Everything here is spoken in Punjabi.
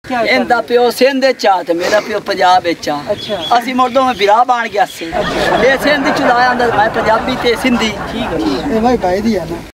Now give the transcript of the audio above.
ਇਹਦਾ ਪਿਓ ਸਿੰਧ ਵਿੱਚ ਆ ਤੇ ਮੇਰਾ ਪਿਓ ਪੰਜਾਬ ਵਿੱਚ ਆ। ਅਸੀਂ ਮੁਰਦੋਂ ਮੈਂ ਵਿਰਾਹ ਬਣ ਗਿਆ ਸੀ। ਇਹ ਸਿੰਧ ਚ ਲਾਇਆ ਅੰਦਰ, ਮੈਂ ਪੰਜਾਬੀ ਤੇ ਸਿੰਧੀ। ਠੀਕ ਹੈ, ਇਹ ਭਾਈ ਦੀ ਆ ਨਾ।